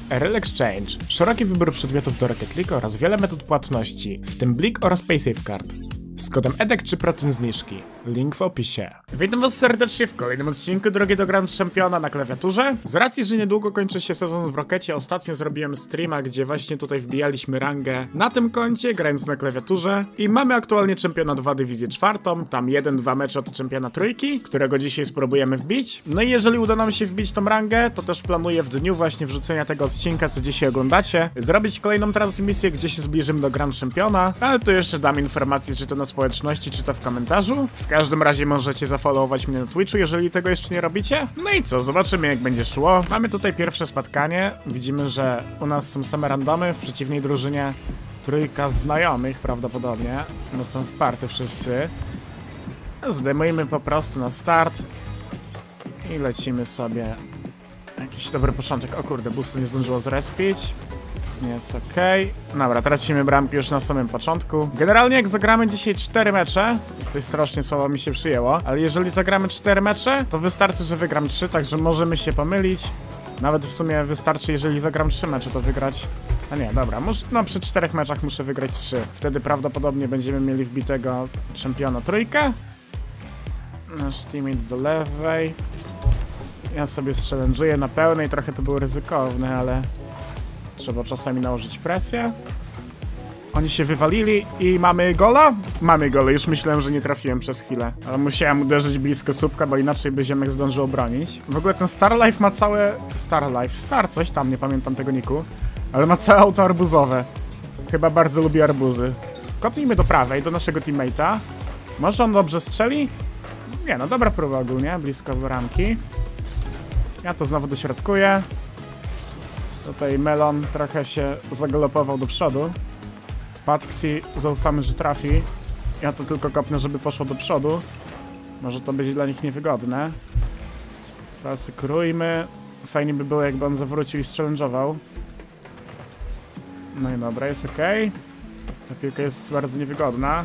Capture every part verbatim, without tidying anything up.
R L Exchange, szeroki wybór przedmiotów do Rocket League oraz wiele metod płatności, w tym Blik oraz PaySafeCard. Z kodem E D E C trzy procent zniżki. Link w opisie. Witam was serdecznie w kolejnym odcinku Drogi do Grand Championa na klawiaturze. Z racji, że niedługo kończy się sezon w Rockecie, ostatnio zrobiłem streama, gdzie właśnie tutaj wbijaliśmy rangę na tym koncie, grając na klawiaturze. I mamy aktualnie Czempiona dwa dywizję czwartą, tam jeden dwa mecze od Czempiona trójki, którego dzisiaj spróbujemy wbić. No i jeżeli uda nam się wbić tą rangę, to też planuję w dniu właśnie wrzucenia tego odcinka, co dzisiaj oglądacie, zrobić kolejną transmisję, gdzie się zbliżymy do Grand Championa, ale tu jeszcze dam informację, czy to na społeczności, czy to w komentarzu. W każdym razie możecie zafollowować mnie na Twitchu, jeżeli tego jeszcze nie robicie. No i co, zobaczymy jak będzie szło. Mamy tutaj pierwsze spotkanie. Widzimy, że u nas są same randomy, w przeciwnej drużynie trójka znajomych prawdopodobnie. No są wparty wszyscy. Zdejmujemy po prostu na start i lecimy sobie. Jakiś dobry początek. O kurde, boost nie zdążyło zrespić. Jest okej. Okay. Dobra, tracimy bramki już na samym początku. Generalnie jak zagramy dzisiaj cztery mecze, to strasznie słabo mi się przyjęło, ale jeżeli zagramy cztery mecze, to wystarczy, że wygram trzy, także możemy się pomylić. Nawet w sumie wystarczy, jeżeli zagram trzy mecze, to wygrać... A nie, dobra, mus... no przy czterech meczach muszę wygrać trzy. Wtedy prawdopodobnie będziemy mieli wbitego Czempiona trójkę. Nasz teammate do lewej. Ja sobie challenge'uję na pełnej, trochę to było ryzykowne, ale... trzeba czasami nałożyć presję. Oni się wywalili i mamy gola? Mamy gola, już myślałem, że nie trafiłem przez chwilę. Ale musiałem uderzyć blisko słupka, bo inaczej by ziomek zdążył obronić. W ogóle ten Starlife ma całe... Starlife? Star coś tam, nie pamiętam tego niku. Ale ma całe auto arbuzowe. Chyba bardzo lubi arbuzy. Kopnijmy do prawej, do naszego teammate'a. Może on dobrze strzeli? Nie, no dobra próba ogólnie, blisko bramki. Ja to znowu dośrodkuję. Tutaj Melon trochę się zagalopował do przodu. Patxi zaufamy, że trafi. Ja to tylko kopnę, żeby poszło do przodu. Może to będzie dla nich niewygodne. Zasykurujmy. Fajnie by było, jakby on zawrócił i challenge'ował. No i dobra, jest ok. Ta piłka jest bardzo niewygodna.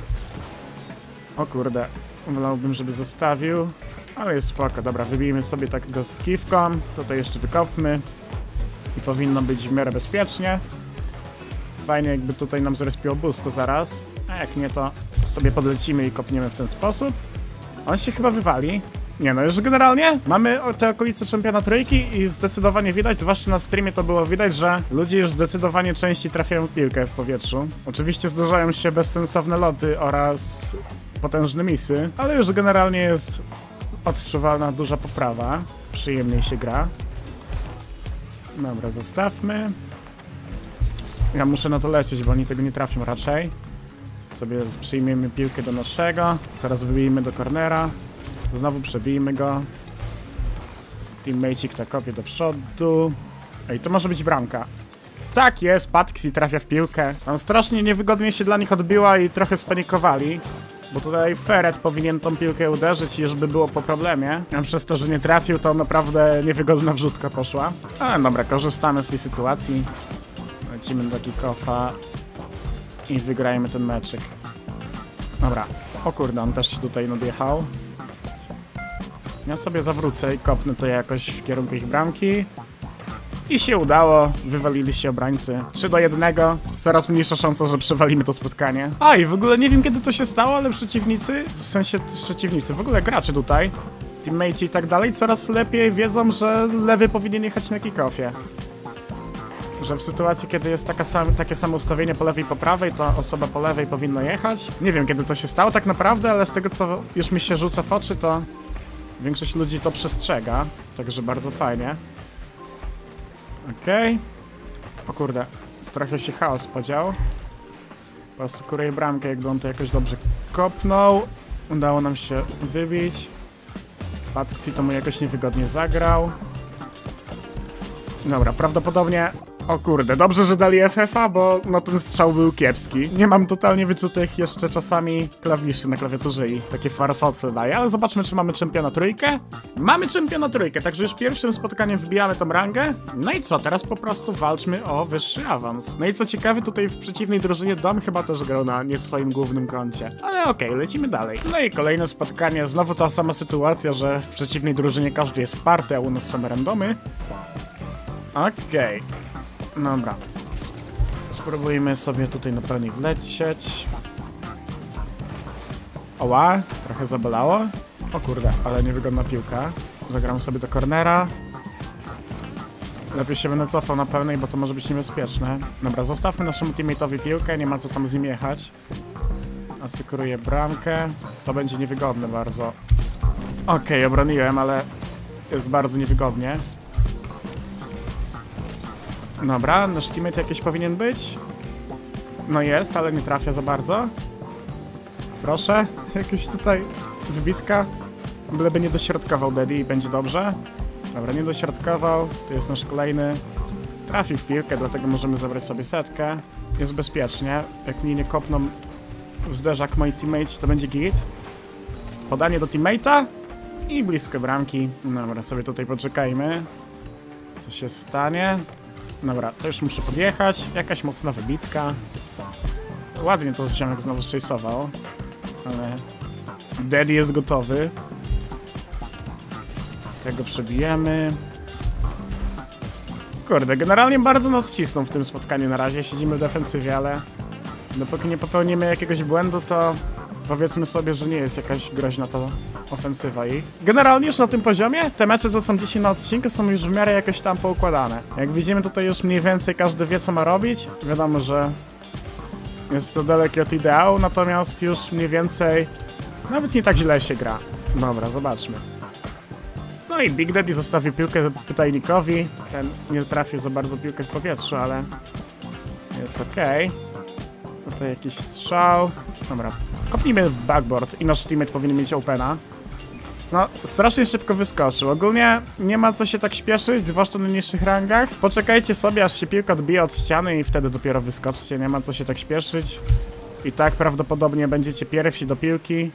O kurde. Wolałbym, żeby zostawił. Ale jest spoko. Dobra, wybijmy sobie tak go z kiwką. Tutaj jeszcze wykopmy. I powinno być w miarę bezpiecznie. Fajnie, jakby tutaj nam zrespiło boost to zaraz. A jak nie, to sobie podlecimy i kopniemy w ten sposób. On się chyba wywali. Nie no, już generalnie mamy te okolice Czempiona trójki i zdecydowanie widać, zwłaszcza na streamie to było widać, że ludzie już zdecydowanie częściej trafiają piłkę w powietrzu. Oczywiście zdarzają się bezsensowne loty oraz potężne misy, ale już generalnie jest odczuwalna duża poprawa. Przyjemniej się gra. Dobra, zostawmy. Ja muszę na to lecieć, bo oni tego nie trafią raczej. Sobie przyjmiemy piłkę do naszego. Teraz wybijmy do cornera. Znowu przebijmy go. Teammate'ik tak kopie do przodu. Ej, to może być bramka. Tak jest, Patxi trafia w piłkę. Tam strasznie niewygodnie się dla nich odbiła i trochę spanikowali. Bo tutaj Ferret powinien tą piłkę uderzyć i już by było po problemie. A przez to, że nie trafił, to naprawdę niewygodna wrzutka poszła. Ale dobra, korzystamy z tej sytuacji. Lecimy do kick-offa i wygrajmy ten meczyk. Dobra. O kurde, on też się tutaj nadjechał. Ja sobie zawrócę i kopnę to jakoś w kierunku ich bramki. I się udało, wywalili się obrońcy. trzy do jednego, coraz mniejsza szansa, że przewalimy to spotkanie. A i w ogóle nie wiem kiedy to się stało, ale przeciwnicy, w sensie przeciwnicy, w ogóle gracze tutaj, teammates i tak dalej, coraz lepiej wiedzą, że lewy powinien jechać na kick-offie. Że w sytuacji, kiedy jest taka sam, takie samo ustawienie po lewej i po prawej, to osoba po lewej powinna jechać. Nie wiem kiedy to się stało tak naprawdę, ale z tego co już mi się rzuca w oczy, to większość ludzi to przestrzega, także bardzo fajnie. Okej. Okay. O kurde, trochę się chaos podział. Posykuruję bramkę, jakby on to jakoś dobrze kopnął. Udało nam się wybić. Patxi to mu jakoś niewygodnie zagrał. Dobra, prawdopodobnie... O kurde, dobrze, że dali F F a, bo no ten strzał był kiepski. Nie mam totalnie wyczutych jeszcze czasami klawiszy na klawiaturze i takie farfoce daje, ale zobaczmy, czy mamy Czempiona trójkę. Mamy Czempiona trójkę, także już pierwszym spotkaniem wbijamy tą rangę. No i co, teraz po prostu walczmy o wyższy awans. No i co ciekawe, tutaj w przeciwnej drużynie Dom chyba też grał na nie swoim głównym koncie. Ale okej, okay, lecimy dalej. No i kolejne spotkanie, znowu ta sama sytuacja, że w przeciwnej drużynie każdy jest wparty, a u nas same randomy. Okej. Okay. Dobra. Spróbujmy sobie tutaj na pełni wlecieć. Oła, trochę zabolało. O kurde, ale niewygodna piłka. Zagram sobie do cornera. Lepiej się będę cofał na pełnej, bo to może być niebezpieczne. Dobra, zostawmy naszemu teammate'owi piłkę, nie ma co tam z nim jechać. Asykuruję bramkę. To będzie niewygodne bardzo. Okej, okay, obroniłem, ale jest bardzo niewygodnie. Dobra, nasz teammate jakiś powinien być. No jest, ale nie trafia za bardzo. Proszę, jakieś tutaj wybitka. Byleby nie dośrodkował Daddy i będzie dobrze. Dobra, nie dośrodkował. Tu jest nasz kolejny. Trafił w piłkę, dlatego możemy zabrać sobie setkę. Jest bezpiecznie. Jak mnie nie kopną w zderzak moi teammates, to będzie git. Podanie do teammate'a i blisko bramki. Dobra, sobie tutaj poczekajmy. Co się stanie? Dobra, to już muszę podjechać. Jakaś mocna wybitka. Ładnie to ziomek znowu chase'ował. Ale Daddy jest gotowy. Tego przebijemy. Kurde, generalnie bardzo nas cisną w tym spotkaniu na razie. Siedzimy w defensywie, ale dopóki nie popełnimy jakiegoś błędu, to powiedzmy sobie, że nie jest jakaś groźna to ofensywa ich. Generalnie już na tym poziomie te mecze, co są dzisiaj na odcinku, są już w miarę jakoś tam poukładane. Jak widzimy, tutaj już mniej więcej każdy wie, co ma robić. Wiadomo, że jest to dalekie od ideału, natomiast już mniej więcej nawet nie tak źle się gra. Dobra, zobaczmy. No i Big Daddy zostawił piłkę pytajnikowi. Ten nie trafił za bardzo piłkę w powietrzu, ale jest okej. Okay. Tutaj jakiś strzał. Dobra, kopnijmy w backboard i nasz teammate powinien mieć opena. No, strasznie szybko wyskoczył. Ogólnie nie ma co się tak śpieszyć, zwłaszcza na niższych rangach. Poczekajcie sobie, aż się piłka odbije od ściany i wtedy dopiero wyskoczcie. Nie ma co się tak śpieszyć. I tak prawdopodobnie będziecie pierwsi do piłki.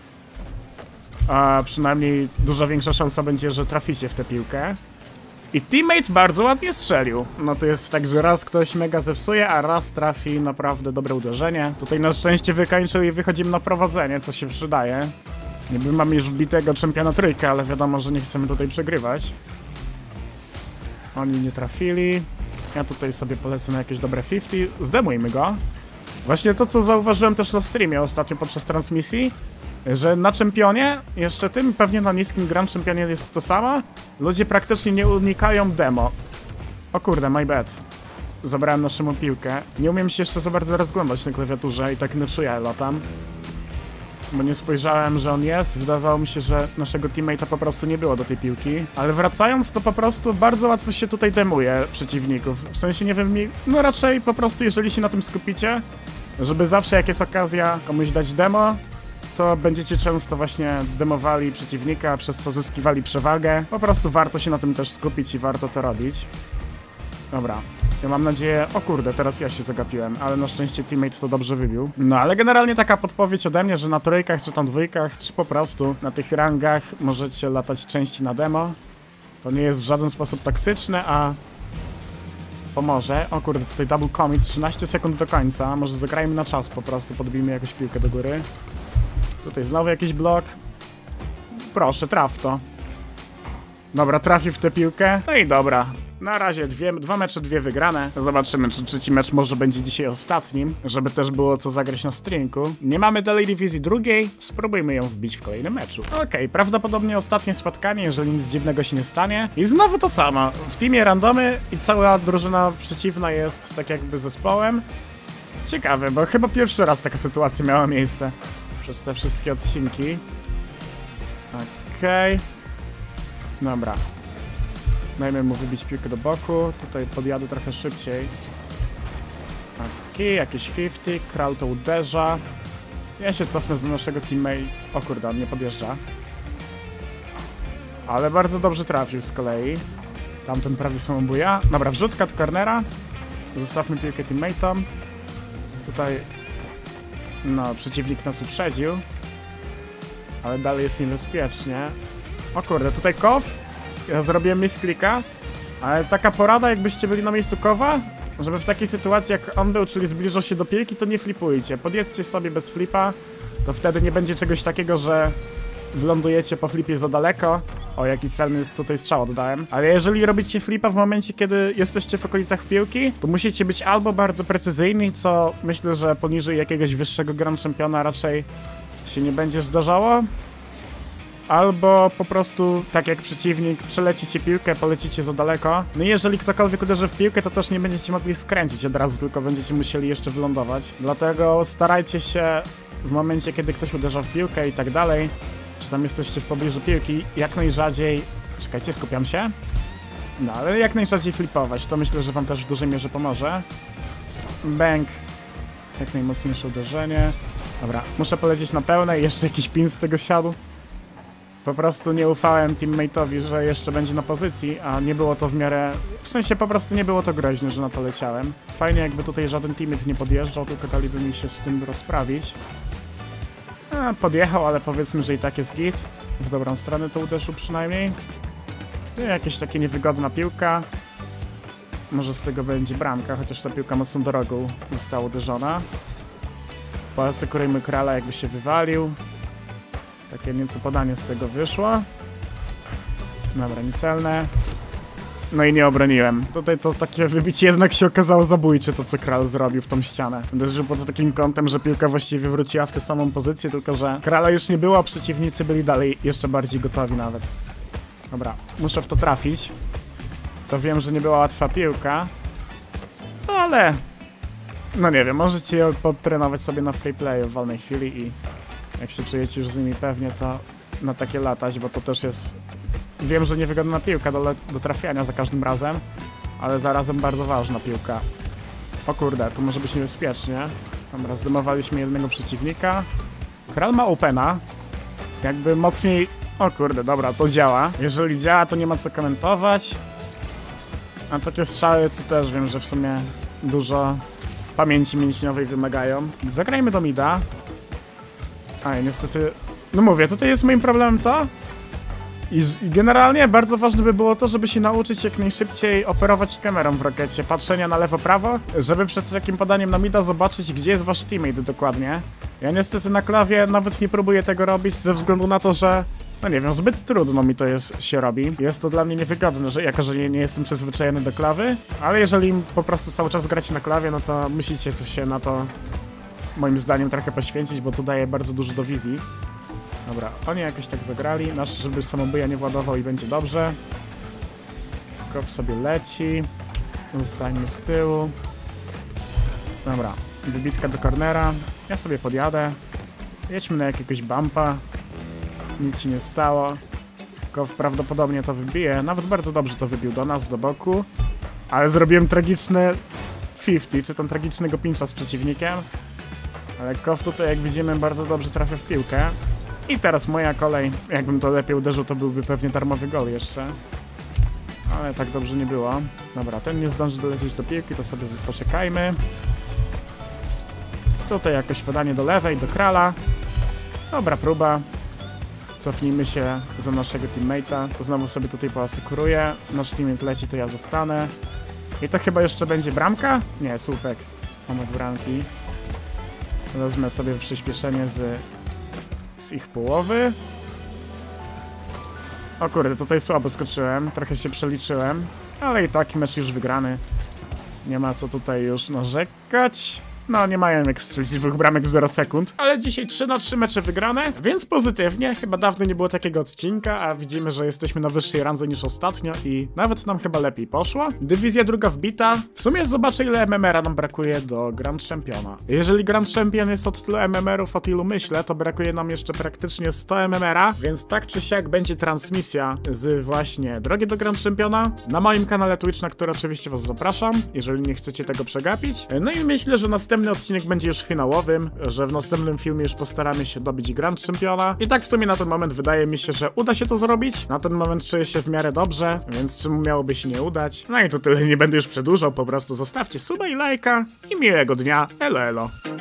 A przynajmniej dużo większa szansa będzie, że traficie w tę piłkę. I teammate bardzo ładnie strzelił. No to jest tak, że raz ktoś mega zepsuje, a raz trafi naprawdę dobre uderzenie. Tutaj na szczęście wykończył i wychodzimy na prowadzenie, co się przydaje. Niby mamy już wbitego czempiona trójkę, ale wiadomo, że nie chcemy tutaj przegrywać. Oni nie trafili. Ja tutaj sobie polecę na jakieś dobre pięćdziesiąt. Zdemujmy go. Właśnie to, co zauważyłem też na streamie ostatnio podczas transmisji, że na czempionie, jeszcze tym, pewnie na niskim Grand Championie jest to samo, ludzie praktycznie nie unikają demo. O kurde, my bad. Zabrałem naszemu piłkę. Nie umiem się jeszcze za bardzo rozglądać na klawiaturze i tak nie czuję, latam. Bo nie spojrzałem, że on jest. Wydawało mi się, że naszego teammate'a po prostu nie było do tej piłki. Ale wracając, to po prostu bardzo łatwo się tutaj demuje przeciwników. W sensie, nie wiem, no raczej po prostu, jeżeli się na tym skupicie, żeby zawsze jak jest okazja komuś dać demo, to będziecie często właśnie demowali przeciwnika, przez co zyskiwali przewagę. Po prostu warto się na tym też skupić i warto to robić. Dobra. Ja mam nadzieję... O kurde, teraz ja się zagapiłem, ale na szczęście teammate to dobrze wybił. No, ale generalnie taka podpowiedź ode mnie, że na trójkach, czy tam dwójkach, czy po prostu na tych rangach możecie latać częściej na demo. To nie jest w żaden sposób toksyczne, a pomoże. O kurde, tutaj double commit, trzynaście sekund do końca. Może zagrajmy na czas po prostu, podbijmy jakąś piłkę do góry. Tutaj znowu jakiś blok. Proszę, traf to. Dobra, trafił w tę piłkę. No i dobra. Na razie dwie, dwa mecze, dwie wygrane. Zobaczymy, czy trzeci mecz może będzie dzisiaj ostatnim, żeby też było co zagrać na streamku. Nie mamy dalej dywizji drugiej, spróbujmy ją wbić w kolejnym meczu. Okej, okay, prawdopodobnie ostatnie spotkanie, jeżeli nic dziwnego się nie stanie. I znowu to samo. W teamie randomy i cała drużyna przeciwna jest tak jakby zespołem. Ciekawe, bo chyba pierwszy raz taka sytuacja miała miejsce przez te wszystkie odcinki. Okej. Okay. Dobra. Dajmy mu wybić piłkę do boku. Tutaj podjadę trochę szybciej. Okej, okay, jakieś pięćdziesiąt. Kral to uderza. Ja się cofnę do naszego teammate. O kurde, on nie podjeżdża. Ale bardzo dobrze trafił z kolei. Tamten prawie samobója. Dobra, wrzutka do cornera. Zostawmy piłkę teammate'om. Tutaj... No, przeciwnik nas uprzedził. Ale dalej jest niebezpiecznie. O kurde, tutaj kow. Ja zrobiłem misklika. Ale taka porada, jakbyście byli na miejscu kowa, żeby w takiej sytuacji jak on był, czyli zbliżał się do piłki, to nie flipujcie. Podjedźcie sobie bez flipa, to wtedy nie będzie czegoś takiego, że wylądujecie po flipie za daleko. O, jaki celny jest tutaj strzał oddałem. Ale jeżeli robicie flipa w momencie, kiedy jesteście w okolicach piłki, to musicie być albo bardzo precyzyjni, co myślę, że poniżej jakiegoś wyższego Grand Championa raczej się nie będzie zdarzało. Albo po prostu, tak jak przeciwnik, przelecicie piłkę, polecicie za daleko. No i jeżeli ktokolwiek uderzy w piłkę, to też nie będziecie mogli skręcić od razu, tylko będziecie musieli jeszcze wylądować. Dlatego starajcie się w momencie, kiedy ktoś uderza w piłkę i tak dalej, czy tam jesteście w pobliżu piłki, jak najrzadziej... Czekajcie, skupiam się. No, ale jak najrzadziej flipować, to myślę, że wam też w dużej mierze pomoże. Bang. Jak najmocniejsze uderzenie. Dobra, muszę polecieć na pełne i jeszcze jakiś pin z tego siadł. Po prostu nie ufałem teammate'owi, że jeszcze będzie na pozycji, a nie było to w miarę... W sensie po prostu nie było to groźne, że na to leciałem. Fajnie, jakby tutaj żaden teammate nie podjeżdżał, tylko daliby mi się z tym rozprawić. A, podjechał, ale powiedzmy, że i tak jest git. W dobrą stronę to uderzył przynajmniej. I jakieś takie niewygodna piłka. Może z tego będzie bramka, chociaż ta piłka mocno drogą została uderzona. Poasekurujmy Krala, jakby się wywalił. Takie nieco podanie z tego wyszło. Dobra, niecelne. No i nie obroniłem. Tutaj to takie wybicie jednak się okazało zabójcze, to co Kral zrobił w tą ścianę. Uderzył pod takim kątem, że piłka właściwie wróciła w tę samą pozycję, tylko że Krala już nie było, a przeciwnicy byli dalej jeszcze bardziej gotowi nawet. Dobra, muszę w to trafić. To wiem, że nie była łatwa piłka. No ale... No nie wiem, możecie ją podtrenować sobie na free playu w wolnej chwili i... Jak się czujecie już z nimi pewnie, to na takie latać, bo to też jest... Wiem, że niewygodna piłka do, do trafiania za każdym razem, ale zarazem bardzo ważna piłka. O kurde, tu może być niebezpiecznie. Dobra, zdemowaliśmy jednego przeciwnika. Kral ma opena. Jakby mocniej... O kurde, dobra, to działa. Jeżeli działa, to nie ma co komentować. A takie strzały to też wiem, że w sumie dużo pamięci mięśniowej wymagają. Zagrajmy do mida. A niestety, no mówię, tutaj jest moim problemem to i, i generalnie bardzo ważne by było to, żeby się nauczyć jak najszybciej operować kamerą w Rockecie, patrzenia na lewo-prawo, żeby przed takim podaniem na mida zobaczyć, gdzie jest wasz teammate dokładnie. Ja niestety na klawie nawet nie próbuję tego robić ze względu na to, że no nie wiem, zbyt trudno mi to jest, się robi. Jest to dla mnie niewygodne, że jako, że nie, nie jestem przyzwyczajony do klawy, ale jeżeli po prostu cały czas gracie na klawie, no to musicie się na to moim zdaniem trochę poświęcić, bo to daje bardzo dużo do wizji. Dobra, oni jakoś tak zagrali. Nasz, żeby samobuja nie władował i będzie dobrze. Kow sobie leci. Zostańmy z tyłu. Dobra, wybitka do cornera. Ja sobie podjadę. Jedźmy na jakiegoś bumpa. Nic się nie stało. Kow prawdopodobnie to wybije. Nawet bardzo dobrze to wybił do nas, do boku. Ale zrobiłem tragiczny pięćdziesiąt, czy tam tragicznego pincha z przeciwnikiem. Ale Kow tutaj, jak widzimy, bardzo dobrze trafia w piłkę. I teraz moja kolej. Jakbym to lepiej uderzył, to byłby pewnie darmowy gol jeszcze. Ale tak dobrze nie było. Dobra, ten nie zdąży dolecieć do piłki, to sobie poczekajmy. Tutaj jakoś podanie do lewej, do Krala. Dobra próba. Cofnijmy się za naszego teammate'a. To znowu sobie tutaj poasekuruję. Nasz teammate leci, to ja zostanę. I to chyba jeszcze będzie bramka? Nie, słupek. Mamy bramki. Wezmę sobie przyspieszenie z, z ich połowy. O kurde, tutaj słabo skoczyłem. Trochę się przeliczyłem. Ale i tak mecz już wygrany. Nie ma co tutaj już narzekać. No, nie mają jak strzelić dwóch bramek w zero sekund. Ale dzisiaj trzy na trzy mecze wygrane, więc pozytywnie. Chyba dawno nie było takiego odcinka, a widzimy, że jesteśmy na wyższej randze niż ostatnio i nawet nam chyba lepiej poszło. Dywizja druga wbita. W sumie zobaczę, ile M M R-a nam brakuje do Grand Championa. Jeżeli Grand Champion jest od tylu M M R-ów, od ilu myślę, to brakuje nam jeszcze praktycznie sto M M R-a, więc tak czy siak będzie transmisja z właśnie drogi do Grand Championa na moim kanale Twitch, na który oczywiście was zapraszam, jeżeli nie chcecie tego przegapić. No i myślę, że następny Następny odcinek będzie już finałowym, że w następnym filmie już postaramy się dobić Grand Championa. I tak w sumie na ten moment wydaje mi się, że uda się to zrobić. Na ten moment czuję się w miarę dobrze, więc czemu miałoby się nie udać? No i to tyle, nie będę już przedłużał, po prostu zostawcie suba i lajka i miłego dnia. Elo elo.